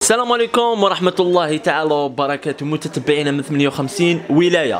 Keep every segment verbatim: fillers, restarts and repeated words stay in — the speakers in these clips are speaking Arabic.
السلام عليكم ورحمة الله تعالى وبركاته متتبعينا من ثمانية وخمسين ولاية.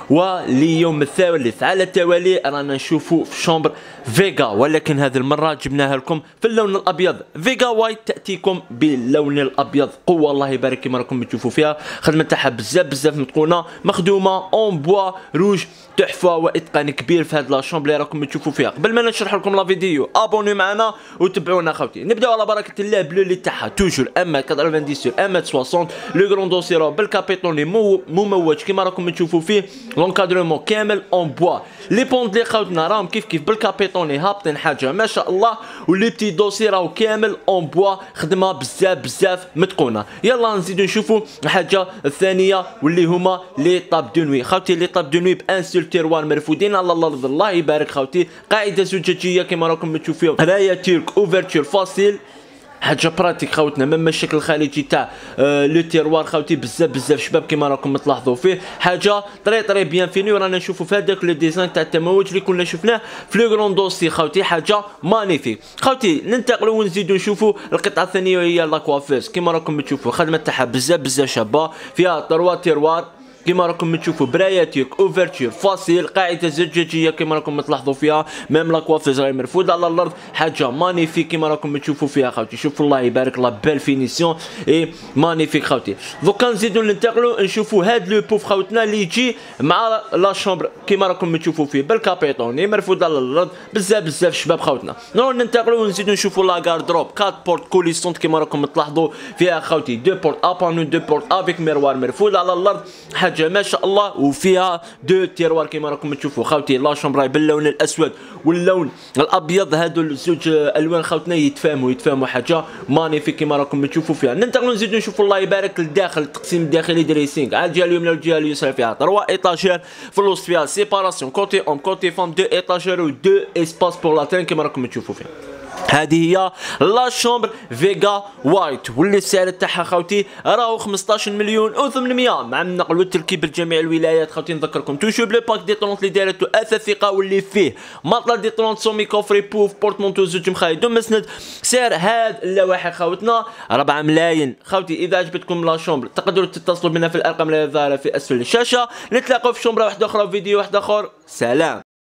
واليوم الثالث على التوالي رانا نشوفوا في شومبر فيغا، ولكن هذه المرة جبناها لكم في اللون الأبيض. فيغا وايت تأتيكم باللون الأبيض، قوة الله يبارك كما راكم تشوفوا فيها. خدمة تاعها بزاف بزاف متقونة، مخدومة اون بوا روج، تحفة واتقان كبير في هذه لاشومبر اللي راكم تشوفوا فيها. قبل ما نشرح لكم لا فيديو ابوني معنا وتبعونا خوتي. نبداو على بركة الله بلولي تاعها توجور ام تسعين سور ام ستين، لو غرون دوسيرو بالكابيتوني مموج كما راكم تشوفوا فيه. لونكادرمون كامل اون بوا. لي بوند لي خوتنا راهم كيف كيف بالكابيتوني هابطين حاجه ما شاء الله، ولي بتي دوسي راهو كامل اون بوا، خدمه بزاف بزاف متقونه. يلا نزيدو نشوفوا الحاجه الثانيه واللي هما لي طاب دو نوي. خوتي لي طاب دو نوي بان سول تيروار مرفودين على الارض، الله يبارك خوتي. قاعده زجاجيه كما راكم تشوفوا، رايه تيرك اوفرتور فاسيل، حاجه براتيك خوتنا. مما الشكل الخارجي تاع آه لو تيروار خوتي بزاف بزاف شباب كما راكم تلاحظوا فيه، حاجه طري طري بيان فيني. ورانا نشوفوا في هذاك لو ديزاين تاع التموج اللي كنا شفناه في لو غرون دوسي خوتي، حاجه مانيفيك خوتي. ننتقلوا ونزيدوا نشوفوا القطعه الثانيه وهي لاكوافيس كما راكم تشوفوا. خدمه تاعها بزاف بزاف شابه، فيها تروا تيروار كما راكم تشوفوا، براياتيك اوفرتور فاسيل، قاعده زجاجيه كما راكم تلاحظوا فيها. ميم لاكوافيز راهي مرفوده على الارض، حاجه مانيفيك كما راكم تشوفوا فيها خوتي. شوفوا الله يبارك لا بيل فينيسيون اي مانيفيك خوتي. دوكا نزيدو ننتقلوا نشوفوا هاد لو بوف خوتنا اللي يجي مع لا شومبر كما راكم تشوفوا فيه بالكابيتوني مرفود على الارض، بزاف بزاف شباب خوتنا. نروح ننتقلوا ونزيدو نشوفوا لا غاردروب أربعة بورت كوليسونت كما راكم تلاحظوا فيها خوتي. دو بورت ابانو، دو بورت افيك ميروار مرفود على الارض، حاجه ما شاء الله. وفيها دو تيروار كما راكم تشوفوا خوتي. لا شومبر باللون الاسود واللون الابيض، هادو الزوج الوان خوتنا يتفاهموا يتفاهموا، حاجه مانيفيك كما راكم تشوفوا فيها. ننتقلوا نزيدوا نشوفوا الله يبارك للداخل، التقسيم الداخلي دريسينغ على الجهه اليمنى والجهه اليسرى. فيها تروا ايطاجير، في الوسط فيها سيباراسيون كوتي اون كوتي فام، دو ايطاجير و دو اسباس بور لاترين كما راكم تشوفوا فيها. هذه هي لا شومبر فيغا وايت، واللي السعر تاعها خوتي راهو خمسطاش مليون و800 مع النقل والتركيب لجميع الولايات خوتي. نذكركم توجور بلو باك ديتونونت اللي دارتو اثاث ثقه، واللي فيه مطلة ديتونونت سومي كوفري بوف بورتمونتو زوج مخايد ومسند. سعر هاد اللوحه خوتنا ربعة ملايين خوتي. اذا عجبتكم لا شومبر تقدروا تتصلوا بنا في الارقام اللي ظاهره في اسفل الشاشه. نتلاقوا في شومبره واحده اخرى، فيديو واحد اخر. سلام.